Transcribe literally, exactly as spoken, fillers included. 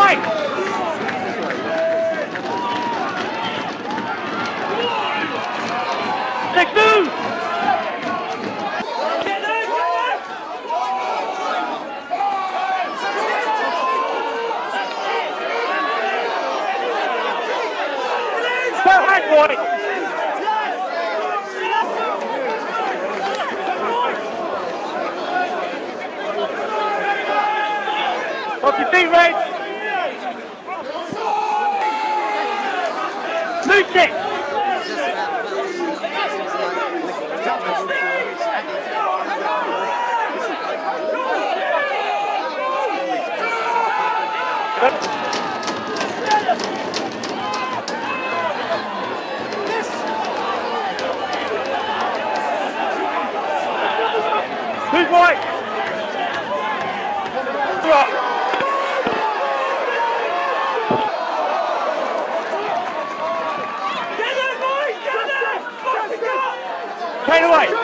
white! Six move! Go high, boy! Off your feet, Ray! Loose it! Who's white? Drop. Get it, boys! Get it! Train away!